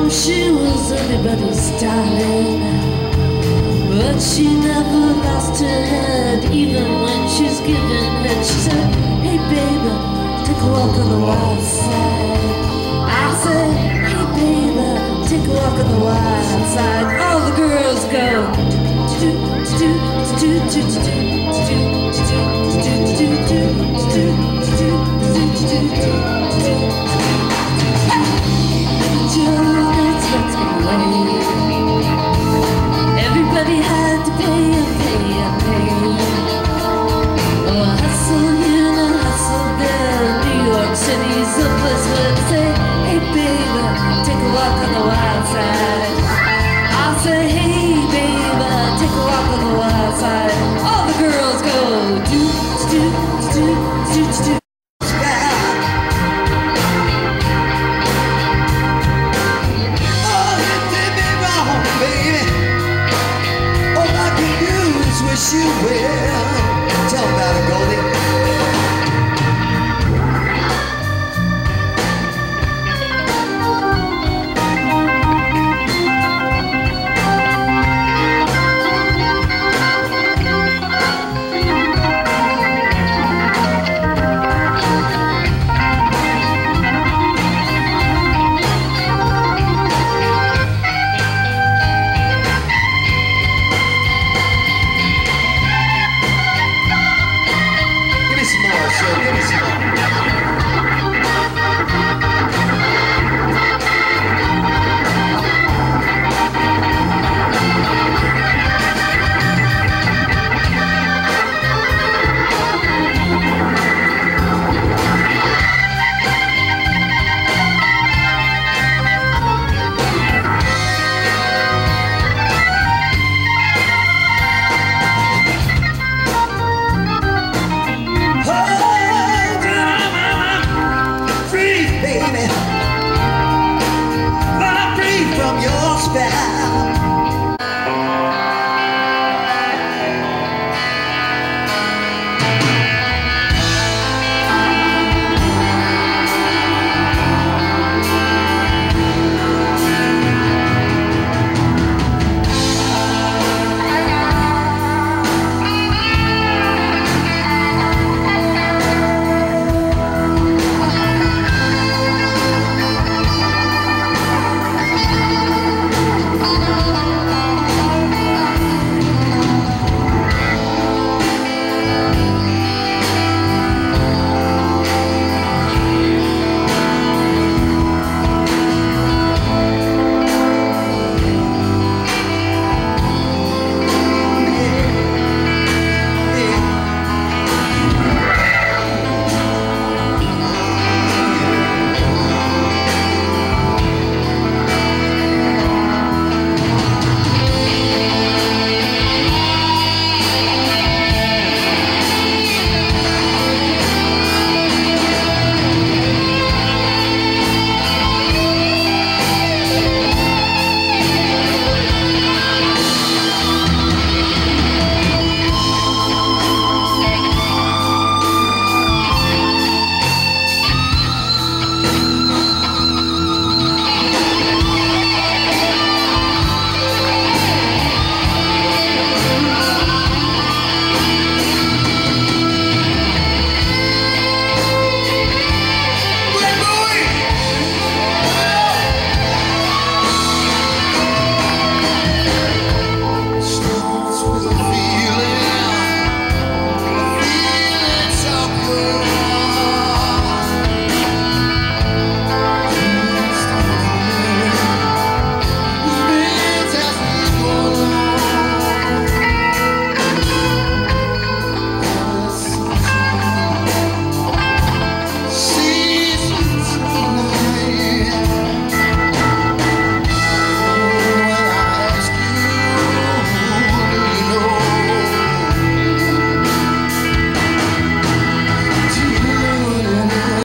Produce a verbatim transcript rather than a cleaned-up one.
know she was everybody's darling, but she never lost her head, even when she's giving head. She said, hey baby, take a walk on the wild side. I said, hey baby, take a walk on the wild side. All the girls go do do do do do do everybody had to pay and pay and pay. Oh, hustle here and hustle there. New York City's the place where they say, hey baby, take a walk on the wild side. I'll say, hey baby, take a walk on the wild side. All the girls go do do do do do do. Wish you well.